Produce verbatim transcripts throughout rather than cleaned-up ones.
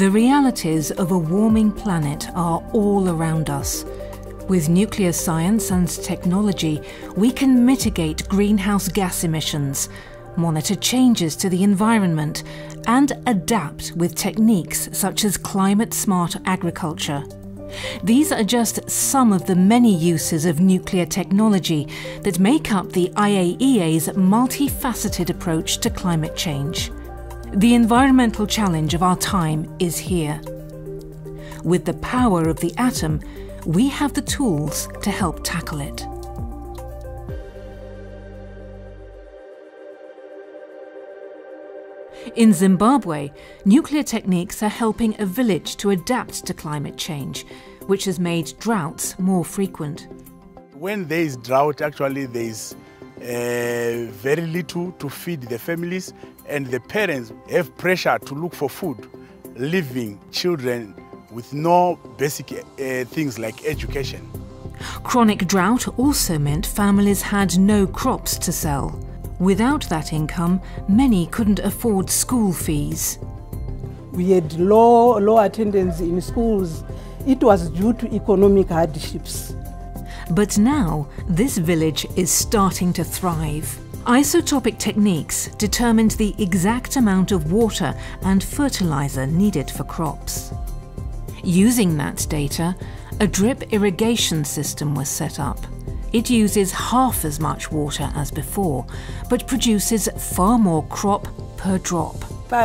The realities of a warming planet are all around us. With nuclear science and technology, we can mitigate greenhouse gas emissions, monitor changes to the environment, and adapt with techniques such as climate-smart agriculture. These are just some of the many uses of nuclear technology that make up the I A E A's multifaceted approach to climate change. The environmental challenge of our time is here. With the power of the atom, we have the tools to help tackle it. In Zimbabwe, nuclear techniques are helping a village to adapt to climate change, which has made droughts more frequent. When there is drought, actually there is uh, very little to feed the families, and the parents have pressure to look for food, leaving children with no basic uh, things like education. Chronic drought also meant families had no crops to sell. Without that income, many couldn't afford school fees. We had low, low attendance in schools. It was due to economic hardships. But now, this village is starting to thrive. Isotopic techniques determined the exact amount of water and fertilizer needed for crops. Using that data, a drip irrigation system was set up. It uses half as much water as before, but produces far more crop per drop.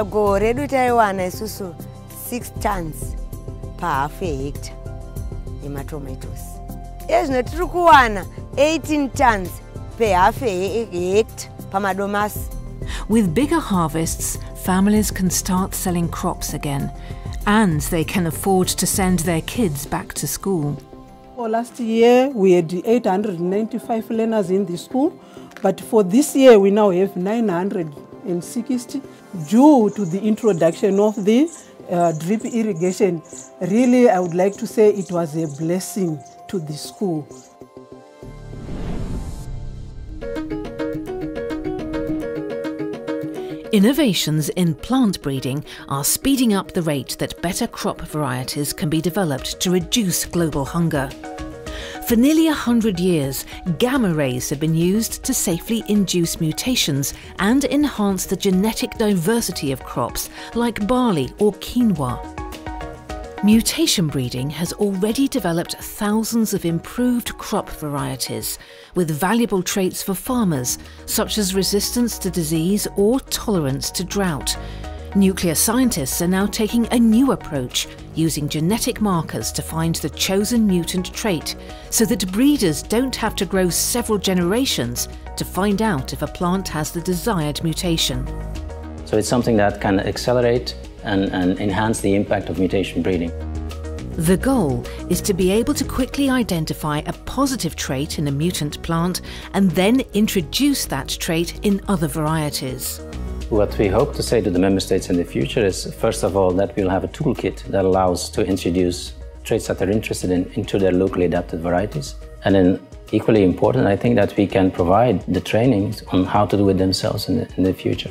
six tons per half a hectare in my tomatoes. Yes, not eighteen tons per half a hectare per madomas. With bigger harvests, families can start selling crops again, and they can afford to send their kids back to school. For last year, we had eight hundred ninety-five learners in the school, but for this year, we now have nine hundred sixty due to the introduction of the uh, drip irrigation. Really, I would like to say it was a blessing to the school. Innovations in plant breeding are speeding up the rate that better crop varieties can be developed to reduce global hunger. For nearly a hundred years, gamma rays have been used to safely induce mutations and enhance the genetic diversity of crops like barley or quinoa. Mutation breeding has already developed thousands of improved crop varieties with valuable traits for farmers, such as resistance to disease or tolerance to drought. Nuclear scientists are now taking a new approach, using genetic markers to find the chosen mutant trait, so that breeders don't have to grow several generations to find out if a plant has the desired mutation. So it's something that can accelerate and, and enhance the impact of mutation breeding. The goal is to be able to quickly identify a positive trait in a mutant plant and then introduce that trait in other varieties. What we hope to say to the member states in the future is, first of all, that we'll have a toolkit that allows to introduce traits that they're interested in into their locally adapted varieties. And then, equally important, I think that we can provide the training on how to do it themselves in the, in the future.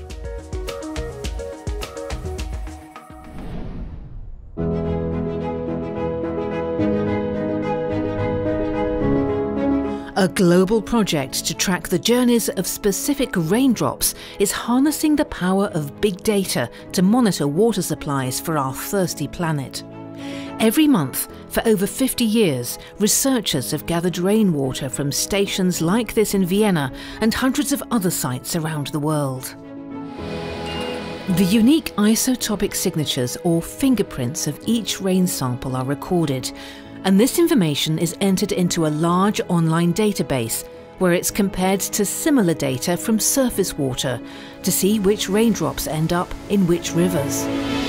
A global project to track the journeys of specific raindrops is harnessing the power of big data to monitor water supplies for our thirsty planet. Every month, for over fifty years, researchers have gathered rainwater from stations like this in Vienna and hundreds of other sites around the world. The unique isotopic signatures or fingerprints of each rain sample are recorded, and this information is entered into a large online database where it's compared to similar data from surface water to see which raindrops end up in which rivers.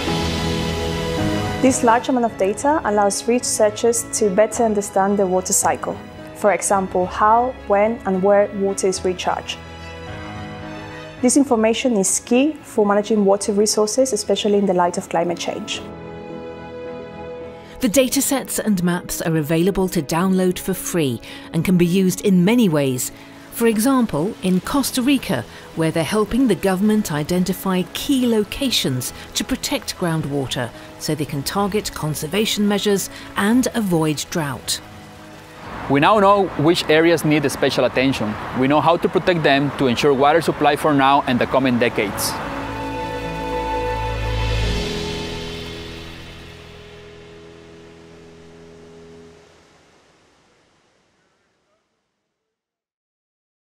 This large amount of data allows researchers to better understand the water cycle. For example, how, when and where water is recharged. This information is key for managing water resources, especially in the light of climate change. The datasets and maps are available to download for free and can be used in many ways. For example, in Costa Rica, where they're helping the government identify key locations to protect groundwater so they can target conservation measures and avoid drought. We now know which areas need special attention. We know how to protect them to ensure water supply for now and the coming decades.